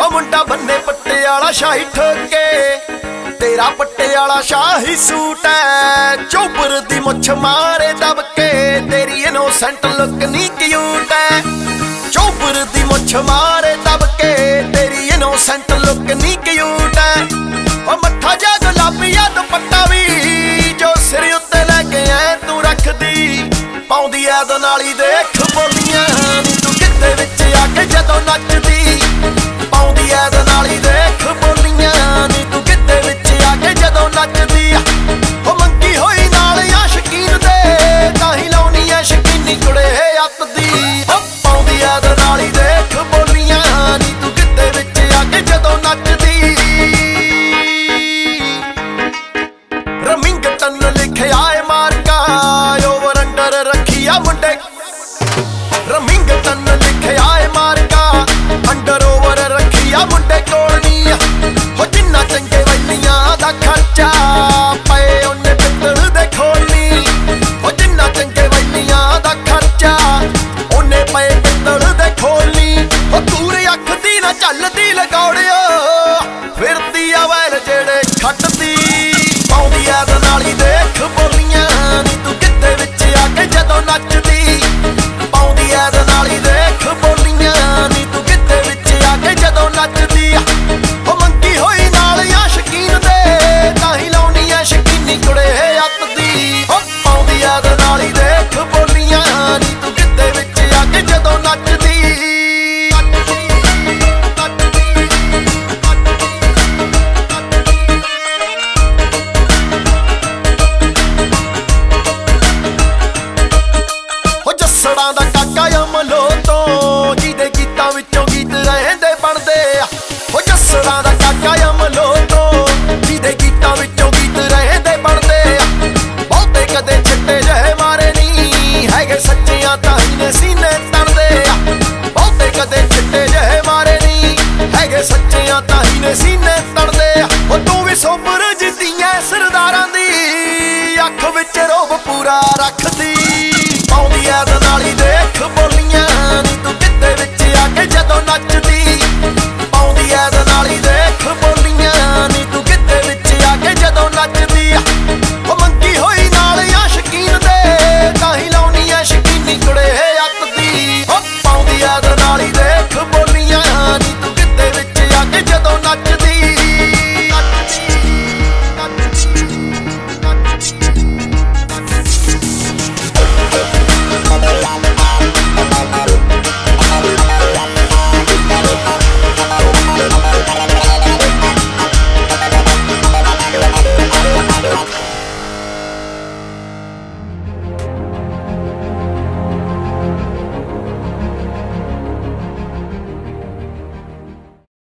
ਮੁੰਡਾ ਬੰਨੇ ਪੱਟਿਆਲਾ ਸ਼ਾਹੀ ਠੋਕੇ, ਤੇਰਾ ਪੱਟਿਆਲਾ ਸ਼ਾਹੀ ਸੂਟ ਐ। ਚੋਬਰ ਦੀ ਮੁੱਛ ਮਾਰੇ ਦਬਕੇ, ਤੇਰੀ ਇਨੋਸੈਂਟ ਲੁੱਕ ਨੀ ਕਿਊਟ ਐ। ਚੋਬਰ ਦੀ ਮੁੱਛ ਮਾਰੇ ਦਬਕੇ, ਤੇਰੀ ਇਨੋਸੈਂਟ ਲੁੱਕ ਨੀ ਕਿਊਟ ਐ। ਓ ਮੱਠਾ ਜਾ ਗੁਲਾਬੀਆ ਦੁਪੱਟਾ ਵੀ ਜੋ ਸਿਰ ਉੱਤੇ ਲੈ ਕੇ ਐ ਤੂੰ ਰੱਖਦੀ, ਪਾਉਂਦੀ ਐ ਦਨਾਲੀ ਦੇਖ ਬੋਲੀਆਂ ਨੀ ਤੂੰ ਕਿੱਤੇ ਵਿੱਚ ਆ ਕੇ ਜਦੋਂ ਨੱਚਦੀ, ਪਾਉਂਦੀ ਐ ਦਨਾਲੀ ਦੇਖ ਬੋਲੀਆਂ ਨੀ ਤੂੰ ਕਿੱਤੇ ਵਿੱਚ ਆ ਕੇ ਜਦੋਂ ਨੱਚਦੀ। ਓ ਮੰਗੀ ਹੋਈ ਨਾਲ ਆ ਸ਼ਕੀਨ ਦੇ, ਤਾਂ ਹੀ ਲਾਉਣੀ ਐ ਸ਼ਕੀਨੀ ਕੁੜੇ ਅੱਤ ਦੀ। ਓ ਪਾਉਂਦੀ ਐ ਦਨਾਲੀ ਦੇਖ ਬੋਲੀਆਂ ਨੀ ਤੂੰ ਕਿੱਤੇ ਵਿੱਚ ਆ ਕੇ ਜਦੋਂ ਨੱਚਦੀ। ਰਮਿੰਗਟਨ ਲਿਖਿਆ ਏ ਮਾਰਕਾ, ਓਵਰ ਅੰਡਰ ਰੱਖੀ ਆ ਮੁੰਡੇ। ਰਮਿੰਗਟਨ ਲਿਖਿਆ ਏ ਮਾਰਕਾ, ਅੰਡਰ ਓਵਰ ਰੱਖੀ ਆ ਮੁੰਡੇ ਕੋਲ ਨੀ। ਹੋ ਜਿੰਨਾ ਚੰਗੇ ਵੈਲੀਆਂ ਦਾ ਖਰਚਾ ਪਏ ਉਹਨੇ ਪਿੱਤਲ ਦੇ ਖੋਲਣੀ। ਹੋ ਜਿੰਨਾ ਚੰਗੇ ਵੈਲੀਆਂ ਦਾ ਖਰਚਾ ਉਹਨੇ ਪਏ ਪਿੱਤਲ ਦੇ ਖੋਲਣੀ। ਹੋ ਤੂਰੇ ਅੱਖ ਦੀ ਨਾ ਝੱਲਦੀ ਲਗੌੜਿਓ, ਫਿਰਦੀ ਆ ਵੈਲ ਜਿਹੜੇ ਖੱਟਦੀ, ਪਾਉਂਦੀ ਐ ਦਨਾਲੀ ਦੇਖ ਬੋਲੀਆਂ ਨੀ ਤੂੰ ਕਿੱਤੇ ਵਿੱਚ ਆ ਕੇ ਜਦੋਂ ਨੱਚਦੀ, ਪਾਉਂਦੀ ਐ ਦਨਾਲੀ ਦੇਖ ਬੋਲੀਆਂ ਨੀ ਤੂੰ ਕਿੱਤੇ ਵਿੱਚ ਆ ਕੇ ਜਦੋਂ ਨੱਚਦੀ। ਓ ਮੰਗੀ ਹੋਈ ਨਾਲ ਆ ਸ਼ਕੀਨ ਦੇ, ਤਾਂ ਹੀ ਲਾਉਣੀ ਐ ਸ਼ਕੀਨੀ ਕੁੜੇ ਅੱਤ ਦੀ। ਓ ਪਾਉਂਦੀ ਐ ਦਨਾਲੀ ਦੇਖ ਬੋਲੀਆਂ ਨੀ ਤੂੰ ਕਿੱਤੇ ਵਿੱਚ ਆ ਕੇ ਜਦੋਂ ਨੱਚਦੀ। ਜੱਸੜਾਂ ਦਾ ਕਾਕਾ ਅਮਲੋ ਤੋਂ, ਜਿਹਦੇ ਗੀਤਾਂ ਵਿੱਚੋਂ ਗੀਤ ਰਹਿੰਦੇ ਬਣਦੇ ਆ। ਹੋ ਜੱਸੜਾਂ ਦਾ ਕਾਕਾ ਅਮਲੋ ਤੋਂ, ਜਿਹਦੇ ਗੀਤਾਂ ਵਿੱਚੋਂ ਗੀਤ ਰਹਿੰਦੇ ਬਣਦੇ ਆ। ਬਹੁਤੇ ਕਦੇ ਛਿੱਟੇ ਜਿਹੇ ਮਾਰੇ ਨਹੀਂ ਹੈਗੇ, ਸੱਚੀਆਂ ਤਾਂ ਹੀ ਨੇ ਸੀਨੇ ਤਣਦੇ ਆ। ਬਹੁਤੇ ਕਦੇ ਛਿੱਟੇ ਜਿਹੇ ਮਾਰੇ ਨਹੀਂ ਹੈਗੇ, ਸੱਚੀਆਂ ਤਾਂ ਹੀ ਨੇ ਸੀਨੇ ਤਣਦੇ ਆ। ਉਹ ਤੂੰ ਵੀ ਸੋਬਰ ਜਿੱਦੀਆਂ ਸਰਦਾਰਾਂ ਦੀ, ਅੱਖ ਵਿੱਚ ਰੋਬ ਪੂਰਾ ਰੱਖਦੀ।